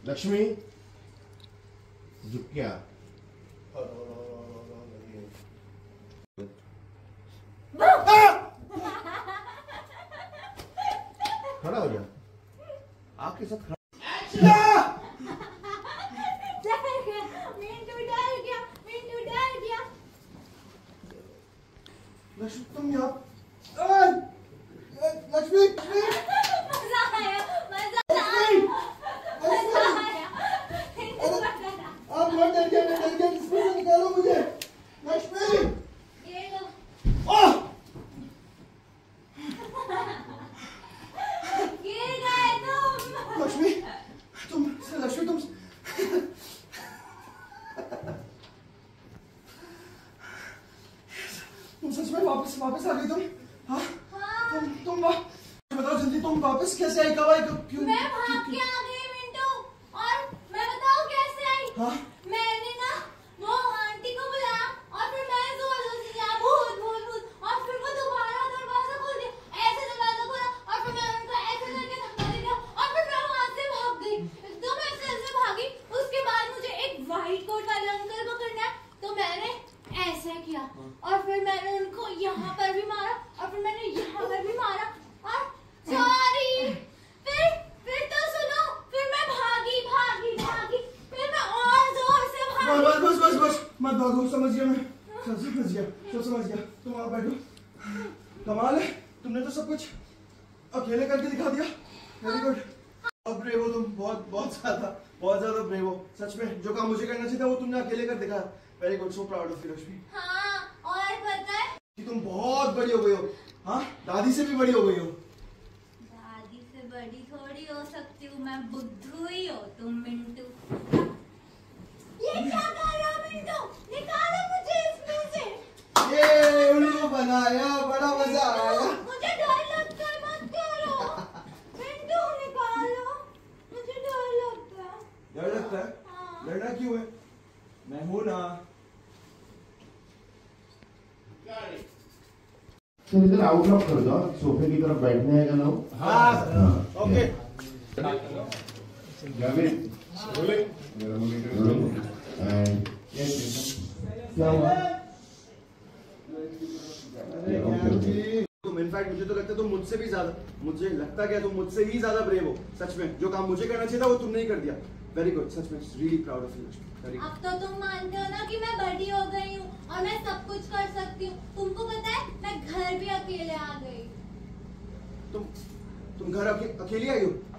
लक्ष्मी झुक क्या खड़ा हो जा, आपके साथ खड़ा। लक्ष्मी तुम यहाँ, लक्ष्मी आप मत डर गया, इसमें से निकालो मुझे। लक्ष्मी लक्ष्मी तुम सच में वापस आ गई तुम? हाँ तुम बताओ जल्दी, तुम वापस कैसे आई? कब आई? क्यों? मैं भाग के आ गई मिंटू, और मैं बताऊं कैसे आई? हाँ? मैंने ना वो आंटी को बुलाया और फिर मैं जोर से चिल्लाया भूत भूत भूत, और फिर वो दोबारा दरवाजा खोल दिया, ऐसे दरवाजा खोला और फिर मैं उनको ऐसे करके धक्का दे दिया और फिर मैं वहां से भाग गई। एकदम ऐसे भागी। उसके बाद मुझे एक व्हाइट कोट वाले अंकल को करना है, तो मैंने ऐसे किया और फिर मैंने उनको यहाँ पर भी मारा और फिर मैंने यहाँ पर भी मारा और सॉरी। फिर तो सुनो, फिर मैं भागी, फिर मैं और जोर से भागी। बस मत भागो, समझ गया मैं, समझ गया। तुम आप बैठो। कमाल है, तुमने तो सब कुछ अकेले करके दिखा दिया। Very good. अब ब्रेव हो तुम, बहुत ज्यादा ब्रेव हो। सच में जो काम मुझे करना चाहिए था वो तुमने अकेले कर दिखाया। Very good, so proud of you Lakshmi. हाँ, और पता है कि तुम बहुत बड़ी हो गई हो। हाँ, दादी से भी बड़ी हो गई हो। दादी से बड़ी थोड़ी हो सकती हूँ, मैं बुद्धू ही हो तुम मिंटू। ये क्या कर रहे हो मिंटू? निकालो मुझे इसमें से। ये उनको बनाया, बड़ा मजा आया। मुझे डर लगता है, मत करो मिंटू, निकालो, मुझे डर लगता है। डर लगता है? हाँ। डरना क्यों है? मैं हूं ना। सर इधर आउटलॉक कर दो, सोफे की तरफ बैठने आएगा ना। हाँ ओके। क्या हुआ? इनफैक्ट मुझे तो लगता है तुम मुझसे भी ज्यादा, मुझे लगता क्या तुम मुझसे ही ज्यादा ब्रेव हो। सच में जो काम मुझे करना चाहिए था वो तुमने ही कर दिया। वेरी गुड, सच में रियली प्राउड ऑफ यू। अब तो तुम मानते हो ना कि मैं बड़ी हो गई हूँ और मैं सब कुछ कर सकती हूँ। तुमको पता है मैं घर भी अकेले आ गई। तुम घर अकेली आई हो?